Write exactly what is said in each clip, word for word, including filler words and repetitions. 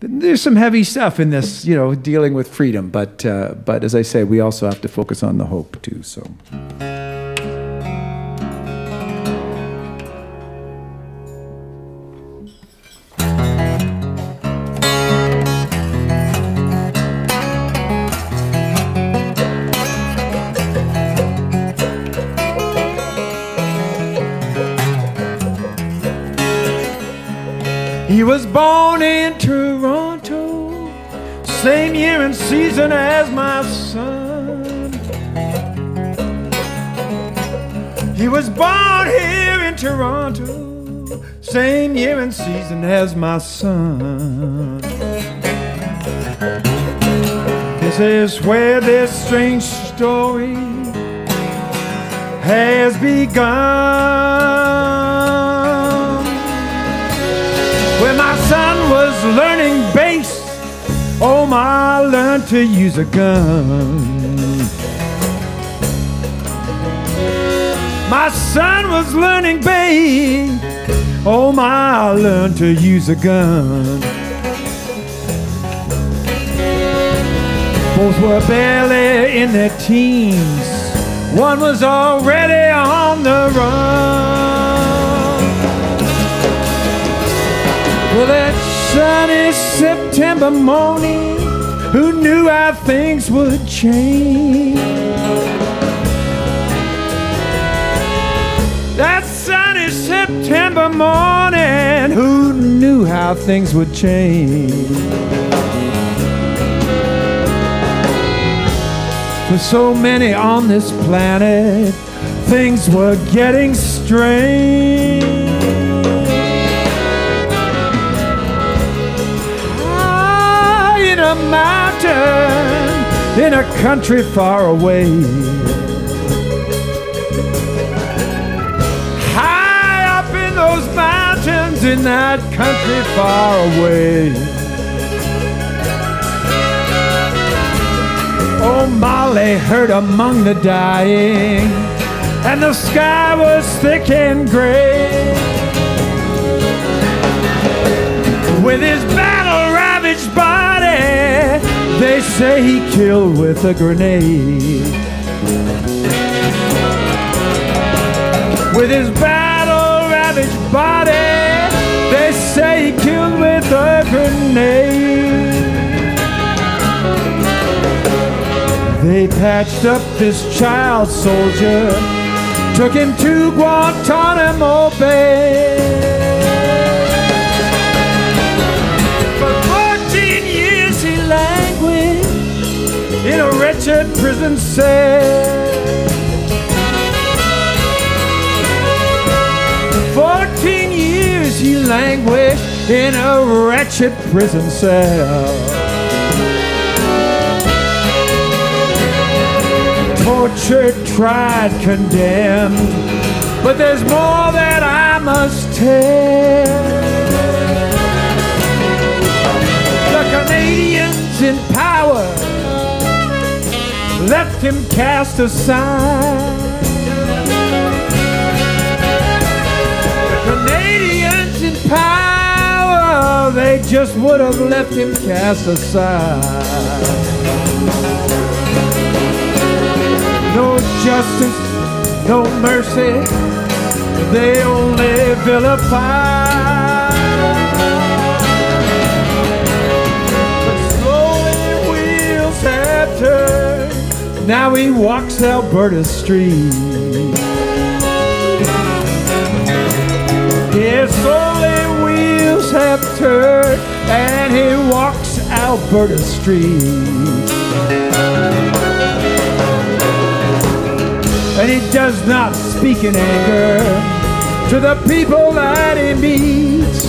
there's some heavy stuff in this, you know, dealing with freedom. But, uh, but as I say, we also have to focus on the hope, too, so... He was born in Toronto, same year and season as my son. He was born here in Toronto, same year and season as my son. This is where this strange story has begun. When my son was learning bass, Omar learned to use a gun. My son was learning bass, Omar learned to use a gun. Both were barely in their teens. One was already on the run. Well, that sunny September morning, who knew how things would change? That sunny September morning, who knew how things would change? For so many on this planet, things were getting strange. In a mountain, in a country far away, high up in those mountains, in that country far away. Oh, Molly heard among the dying, and the sky was thick and gray. With his battle-ravaged body, they say he killed with a grenade. With his battle-ravaged body, they say he killed with a grenade. They patched up this child soldier, took him to Guantanamo Bay. In a wretched prison cell, fourteen years he languished in a wretched prison cell. Tortured, tried, condemned, but there's more that I must tell. The Canadians in power left him cast aside. The Canadians in power, they just would have left him cast aside. No justice, no mercy, they only vilify. But slowly wheels have turned, now he walks Alberta street. His slowly wheels have turned, and he walks Alberta street. And he does not speak in anger to the people that he meets.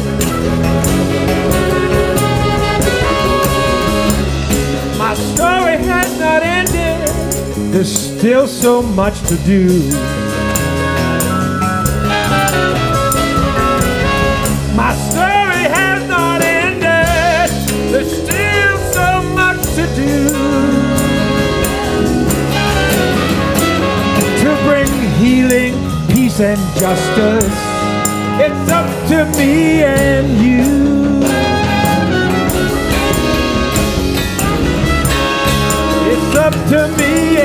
My story has not ended, there's still so much to do. My story has not ended, there's still so much to do. To bring healing, peace and justice, it's up to me and you. up to me